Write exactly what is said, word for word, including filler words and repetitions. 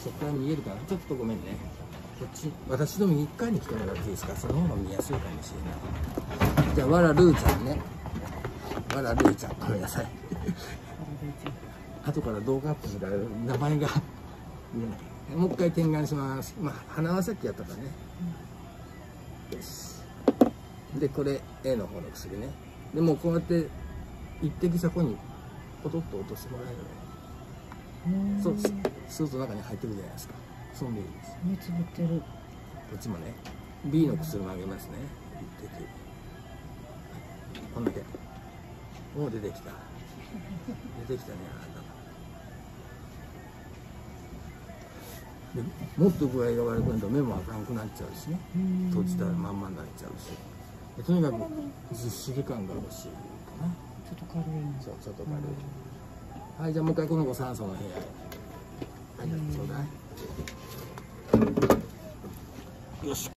そこから見えるかな。ちょっとごめんね。こっち、私の右側に来てもらっていいですか。その方が見やすいかもしれない。じゃあ、わらルーちゃんね。わらルーちゃん、ごめんなさい。後から動画アップするから名前が見えない。もう一回点眼します。まあ、鼻はさっきやったからね。よし。で、これ A の方の薬ね。でもうこうやって一滴そこにポトッと落としてもらえるの。そうです。そうすると中に入ってくるじゃないですか。そんでいいです。 目つぶってる。 こっちもね。B の薬もあげますね。一滴。こんだけ。もう出てきた。出てきたね。でもっと具合が悪くなると目も赤くなっちゃうしね。閉じたらまんまになっちゃうし。でとにかくずっしり感が欲しいかな。 ちょっと軽いな。 そう、ちょっと軽い。はい、じゃあもう一回この子酸素の部屋へ。はい、ちょうだい。よし。